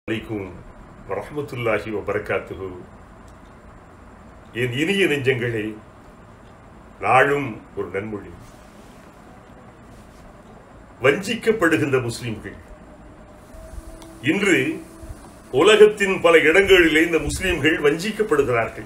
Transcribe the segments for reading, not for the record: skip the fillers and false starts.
அலைக்கும் வரஹ்மத்துல்லாஹி வபரகாத்துஹு. என் இனிய நெஞ்சங்களே, நாளும் ஒரு நன்மொழி. வஞ்சிக்கப்படுகின்ற முஸ்லிம்கள் இன்று உலகத்தின் பல இடங்களிலே இந்த முஸ்லிம்கள் வஞ்சிக்கப்படுகிறார்கள்.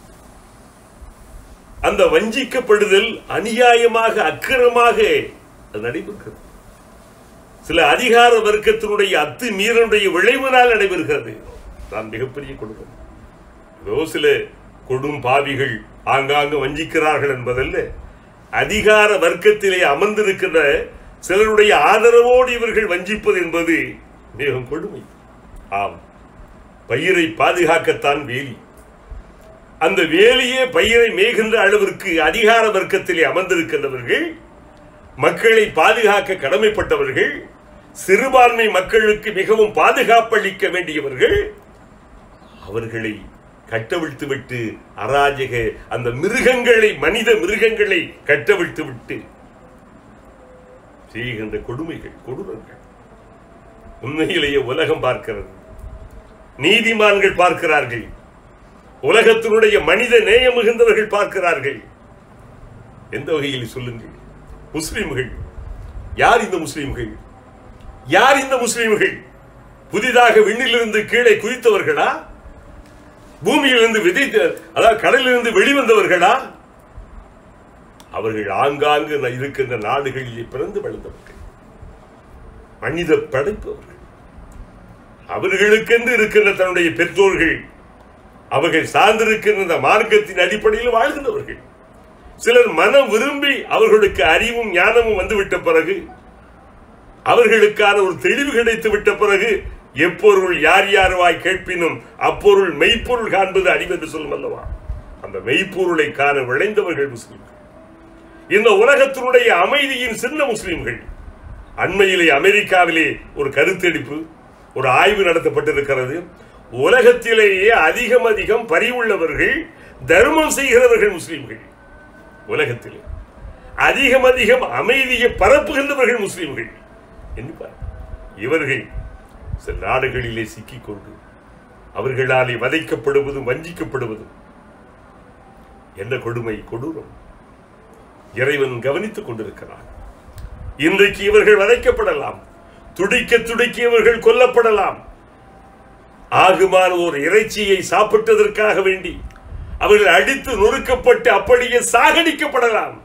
அந்த வஞ்சிக்கப்படுதல் அநியாயமாக அக்கிரமாக நடைபெறுகிறது. சில அதிகார வர்க்கத்தினுடைய அத்துமீறலுடைய விளைவினால் நடைபெறுகிறது. நான் மிகப்பெரிய கொடுமை. ஏதோ சில கொடும் பாவிகள் ஆங்காங்கு வஞ்சிக்கிறார்கள் என்பதல்ல, அதிகார வர்க்கத்திலே அமர்ந்திருக்கிற சிலருடைய ஆதரவோடு இவர்கள் வஞ்சிப்பது என்பது மிகவும் கொடுமை. ஆம், பயிரை பாதுகாக்கத்தான் வேலி. அந்த வேலியே பயிரை மேய்கின்ற அளவிற்கு அதிகார வர்க்கத்திலே அமர்ந்திருக்கின்றவர்கள், மக்களை பாதுகாக்க கடமைப்பட்டவர்கள், சிறுபான்மை மக்களுக்கு மிகவும் பாதுகாப்பளிக்க வேண்டியவர்கள், அவர்களை கட்டவிழ்த்து விட்டு அராஜக அந்த மிருகங்களை, மனித மிருகங்களை கட்டவிழ்த்து விட்டு செய்கின்ற கொடுமைகள், கொடூரங்கள் உண்மையிலேயே உலகம் பார்க்கிறது. நீதிமான்கள் பார்க்கிறார்கள், உலகத்தினுடைய மனித நேயம் மிகுந்தவர்கள் பார்க்கிறார்கள். எந்த வகையில் சொல்லுங்கள்? முஸ்லிம்கள் யார்? இந்த முஸ்லிம்கள் யார்? இந்த முஸ்லிம்கள் புதிதாக விண்ணிலிருந்து கீழே குதித்தவர்களா? பூமியிலிருந்து விதைத்த, அதாவது கடலிலிருந்து வெளிவந்தவர்களா? அவர்கள் ஆங்காங்கு இருக்கின்ற நாடுகளிலே பிறந்து வளர்ந்தவர்கள், மனித படைப்பவர்கள். அவர்களுக்கென்று இருக்கின்ற தன்னுடைய பெற்றோர்கள், அவர்கள் சார்ந்திருக்கின்ற மார்க்கத்தின் அடிப்படையில் வாழ்கின்றவர்கள். சிலர் மனம் விரும்பி அவர்களுக்கு அறிவும் ஞானமும் வந்துவிட்ட பிறகு, அவர்களுக்கான ஒரு தெளிவு கிடைத்து விட்ட பிறகு, எப்பொருள் யார் யாருவாய் கேட்பினும் அப்பொருள் மெய்ப்பொருள் காண்பது அறிவென்று சொல்லும் அல்லவா? அந்த மெய்ப்பொருளை காண விளைந்தவர்கள் முஸ்லிம்கள். இந்த உலகத்தினுடைய அமைதியின் சின்ன முஸ்லிம்கள். அண்மையிலே அமெரிக்காவிலே ஒரு கருத்தெடுப்பு, ஒரு ஆய்வு நடத்தப்பட்டிருக்கிறது. உலகத்திலேயே அதிகம் பரிவுள்ளவர்கள், தர்மம் செய்கிறவர்கள் முஸ்லிம்கள். உலகத்திலே அதிகம் அமைதியை பரப்புகின்றவர்கள் முஸ்லிம்கள். இவர்கள் சில நாடுகளிலே சிக்கிக்கொண்டு அவர்களாலே வதைக்கப்படுவதும் வஞ்சிக்கப்படுவதும் என்ன கொடுமை, கொடூரம்! இறைவன் கவனித்துக் கொண்டிருக்கிறார். இன்றைக்கு இவர்கள் வதைக்கப்படலாம், துடிக்க இவர்கள் கொல்லப்படலாம். ஆகுமான ஒரு இறைச்சியை சாப்பிட்டதற்காக வேண்டி அவர்கள் அடித்து நொறுக்கப்பட்டு அப்படியே சாகடிக்கப்படலாம்.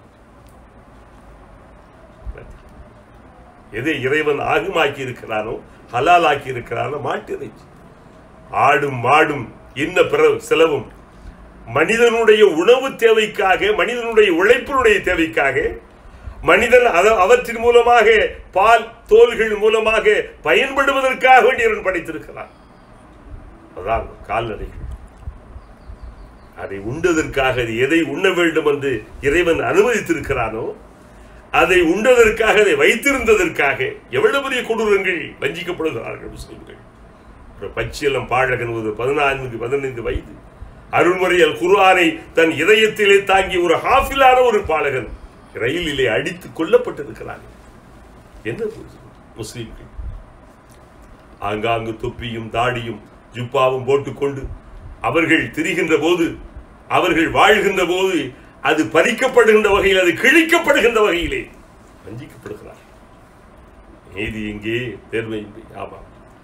எதை இறைவன் ஆகுமாக்கி இருக்கிறானோ, ஹலால் ஆக்கி இருக்கிறானோ, மாட்டு இறைச்சி, ஆடும் மாடும் இன்ன பிற செலவும் மனிதனுடைய உணவு தேவைக்காக, மனிதனுடைய உழைப்பினுடைய தேவைக்காக, மனிதன் அவற்றின் மூலமாக பால் தோல்கள் மூலமாக பயன்படுவதற்காக வேண்டியவன் படைத்திருக்கிறான். அதான் கால்நடைகள். அதை உண்டதற்காக, எதை உண்ண வேண்டும் என்று இறைவன் அனுமதித்திருக்கிறானோ அதை உண்டதற்காக, அதை வைத்திருந்ததற்காக எவ்வளவு பெரிய கொடூரங்கள் வஞ்சிக்கப்படுகிறார்கள் முஸ்லிம்கள். ஒரு பச்சியலம் பாழகன், ஒரு 14-15 வயது, அருள்முறையல் குர்ஆனை தன் இதயத்திலே தாங்கி ஒரு ஹாஃபிலான ஒரு பாலகன் ரயிலிலே அடித்து கொல்லப்பட்டிருக்கிறார்கள். என்ன முஸ்லிம்கள் ஆங்காங்கு தொப்பியும் தாடியும் ஜுப்பாவும் போட்டுக்கொண்டு அவர்கள் திரிகின்ற போது, அவர்கள் வாழ்கின்ற போது, அது பறிக்கப்படுகின்ற வகையில், அது கிழிக்கப்படுகின்ற வகையிலே வஞ்சிக்கப்படுகிறார். நீதி எங்கே, தேர்வை எங்கே? ஆமாம்,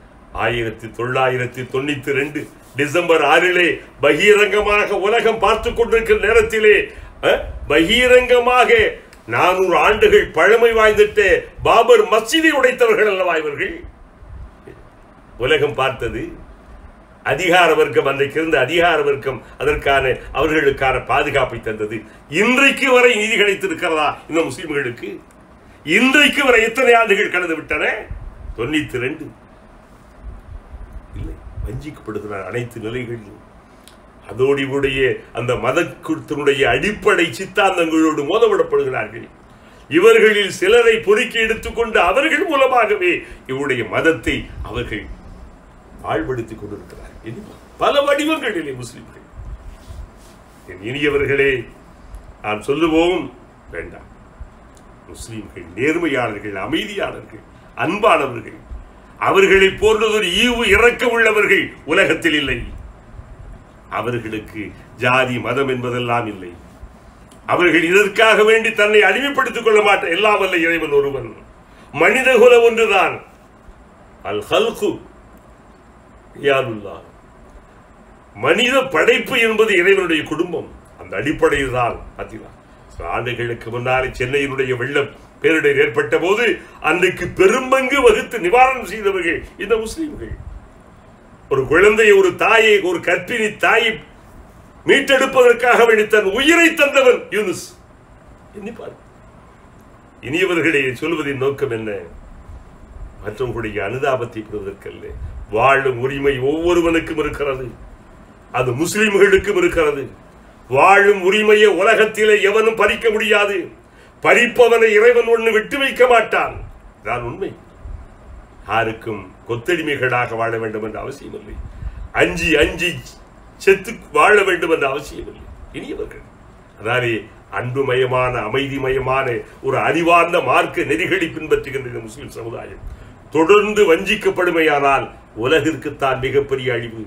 1992 டிசம்பர் 6 பகிரங்கமாக உலகம் பார்த்து கொண்டிருக்கிற நேரத்திலே, பகிரங்கமாக 400 ஆண்டுகள் பழமை வாய்ந்திட்ட பாபர் மஸ்ஜிதை உடைத்தவர்கள் அல்லவா இவர்கள்? உலகம் பார்த்தது. அதிகார வர்க்கம், அன்றைக்கு இருந்த அதிகார வர்க்கம் அதற்கான அவர்களுக்கான பாதுகாப்பை தந்தது. இன்றைக்கு வரை நீதி கிடைத்திருக்கிறதா இந்த முஸ்லிம்களுக்கு? இன்றைக்கு வரை எத்தனை ஆண்டுகள் கடந்து விட்டன? 92 இல்லை, வஞ்சிக்கப்படுகிறார் அனைத்து நிலைகளிலும். அதோடு இவருடைய அந்த மதத்தினுடைய அடிப்படை சித்தாந்தங்களோடு மோதவிடப்படுகிறார்கள். இவர்களில் சிலரை பொறுக்கி எடுத்துக்கொண்டு அவர்கள் மூலமாகவே இவருடைய மதத்தை அவர்கள் ஆழ்படுத்திக் கொண்டிருக்கிறார்கள். பல வடிவங்களிலே முஸ்லிம்கள். இனியவர்களே, நான் சொல்லுவோம் வேண்டாம். முஸ்லிம்கள் நேர்மையாளர்கள், அமைதியாளர்கள், அன்பானவர்கள். அவர்களை போன்றதொரு ஈவு இரக்கம் உள்ளவர்கள் உலகத்தில் இல்லை. அவர்களுக்கு ஜாதி மதம் என்பதெல்லாம் இல்லை. அவர்கள் இதற்காக வேண்டி தன்னை அடிமைப்படுத்திக் கொள்ள மாட்டார். எல்லாம் வல்ல இறைவன் ஒருவன். மனித குலம் ஒன்றுதான். அல் ஹல்கு யாருல்லா, மனித படைப்பு என்பது இறைவனுடைய குடும்பம். அந்த அடிப்படையில் தான் சில ஆண்டுகளுக்கு முன்னாலே சென்னையினுடைய வெள்ளம் பேரிடர் ஏற்பட்ட போது அன்றைக்கு பெரும்பங்கு வகுத்து நிவாரணம் செய்தவர்கள் இந்த முஸ்லிம்கள். ஒரு குழந்தையை, ஒரு தாயை, ஒரு கர்ப்பிணி தாயை மீட்டெடுப்பதற்காக வேண்டி தன் உயிரை தந்தவன் யூனுஸ். எண்ணிப்பார். இனியவர்களே, சொல்வதின் நோக்கம் என்ன? மற்றவர்களுடைய அனுதாபத்தை பெறுவதற்கல்ல. வாழும் உரிமை ஒவ்வொருவனுக்கும் இருக்கிறது. அது முஸ்லிம்களுக்கும் இருக்கிறது. வாழும் உரிமையை உலகத்திலே எவனும் பறிக்க முடியாது. பறிப்பவனை இறைவன் ஒன்று விட்டு வைக்க மாட்டான். தான் உண்மை. யாருக்கும் கொத்தடிமைகளாக வாழ வேண்டும் என்ற அவசியம் இல்லை. அஞ்சி அஞ்சி செத்து வாழ வேண்டும் என்ற அவசியம் இல்லை. இனியவர்கள், அதாலே அன்புமயமான, அமைதிமயமான ஒரு அறிவார்ந்த மார்க்க நெறிகளை பின்பற்றுகின்ற முஸ்லிம் சமுதாயம் தொடர்ந்து வஞ்சிக்கப்படுமையானால் உலகிற்குத்தான் மிகப்பெரிய அழிவு.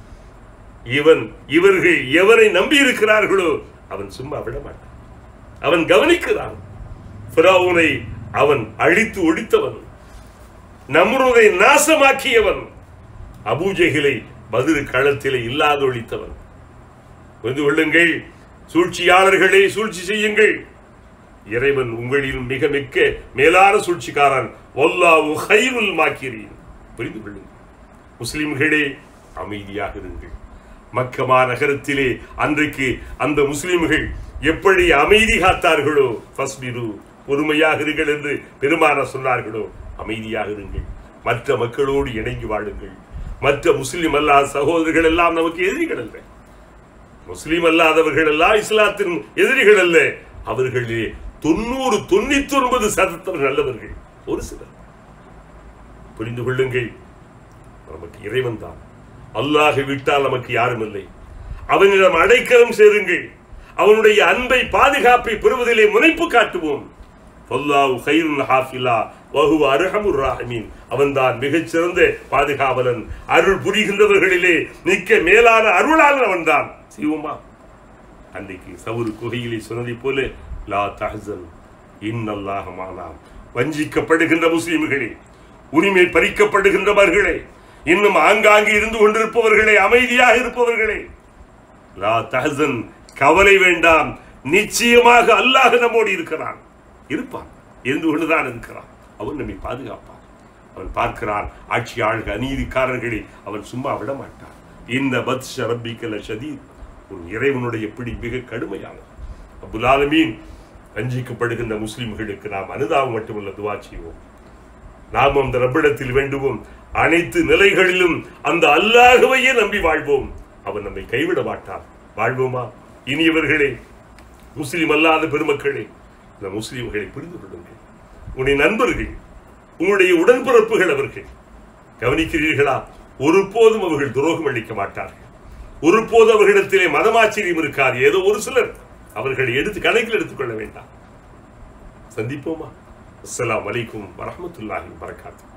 இவர்கள் எவரை நம்பி இருக்கிறார்களோ அவன் சும்மா விட மாட்டான். அவன் கவனிக்கிறான். ஃபிரௌனை அவன் அழித்து ஒழித்தவன், நம்ருதை நாசமாக்கியவன், அபூஜஹிலை பதிரு களத்திலே இல்லாத ஒழித்தவன். புரிந்து கொள்ளுங்கள், சூழ்ச்சியாளர்களே, சூழ்ச்சி செய்யுங்கள். இறைவன் உங்களிலும் மிக மிக்க மேலான சூழ்ச்சிக்காரன். வல்லாஹு கைருல் மாக்கிரீன். புரிந்து கொள்ளுங்கள். முஸ்லிம்களே, அமைதியாக இருங்கள். மக்கமா நகரத்திலே அன்றைக்கு அந்த முஸ்லிம்கள் எப்படி அமைதி காத்தார்களோ, ஃபஸ்பிரு, பொறுமையாக இருங்கள் என்று பெருமானார் சொன்னார்களோ, அமைதியாக இருங்கள். மற்ற மக்களோடு இணங்கி வாழுங்கள். மற்ற முஸ்லிம் அல்லாத சகோதரர்கள் எல்லாம் நமக்கு எதிரிகள் அல்ல. முஸ்லிம் அல்லாதவர்கள் எல்லாம் இஸ்லாத்தின் எதிரிகள் அல்ல. அவர்களே 99% நல்லவர்கள், ஒரு சிலர். புரிந்து கொள்ளுங்கள், நமக்கு இறைவன் தான். அல்லாஹை விட்டால் நமக்கு யாரும் இல்லை. அவனிடம் அடைக்கலம் சேருங்கள். அவனுடைய அன்பை, பாதுகாப்பை பெறுவதிலே முனைப்பு காட்டுவோம். வல்லாஹு கைருல் ஹாஃபிலா வஹுவ அர்ஹமுர் ராஹிமீன். அவன்தான் மிகச்சிறந்த பாதுகாவலன். அருள் புரிகின்றவர்களிலே மிக்க மேலான அருளாளன் அவன்தான். செய்வோமா? அன்றைக்கு சவுரு குகையிலே சொன்னதை போல, லா தஹ்சன் இன்னல்லாஹ மஅனா. வஞ்சிக்கப்படுகின்ற முஸ்லிம்களே, உரிமை பறிக்கப்படுகின்றவர்களே, இன்னும் ஆங்காங்கே இருந்து கொண்டிருப்பவர்களே, அமைதியாக இருப்பவர்களே, லா தஹ்சன், கவலை வேண்டாம். நிச்சயமாக அல்லாஹ் நம்மோடு இருக்கிறான், இருப்பான், இருந்து கொண்டுதான் இருக்கிறான். அவன் நம்மை பாதுகாப்பான். அவன் பார்க்கிறான். ஆட்சியாளர்கள், அநீதிக்காரர்களை அவன் சும்மா விட மாட்டான். இந்த பத்ஷ ரப்பிக்கல ஷதீத். உன் இறைவனுடைய பிடி மிக கடுமையானது. ரப்புல் ஆலமீன், வஞ்சிக்கப்படுகின்ற முஸ்லிம்களுக்கு நாம் அனுதாபம் மட்டுமல்ல, துவா செய்வோம். நாம் அந்த ரப்பிடத்தில் வேண்டுவோம். அனைத்து நிலைகளிலும் அந்த அல்லாஹ்வையே நம்பி வாழ்வோம். அவன் நம்மை கைவிட மாட்டான். வாழ்வோமா? இனியவர்களே, முஸ்லிம் அல்லாத பெருமக்களே, இந்த முஸ்லிம்களை புரிந்து கொள்ளுங்கள். உன்னுடைய நண்பர்கள், உன்னுடைய உடன்பிறப்புகள் அவர்கள். கவனிக்கிறீர்களா? ஒருபோதும் அவர்கள் துரோகம் அளிக்க மாட்டார்கள். ஒருபோது அவர்களிடத்திலே மதமாச்சரியம் இருக்காது. ஏதோ ஒரு சிலர் அவர்களை எடுத்து கணக்கில் எடுத்துக்கொள்ள வேண்டாம். சந்திப்போமா? அஸ்ஸலாமு அலைக்கும் வரஹ்மத்துல்லாஹி வபரகாத்துஹு.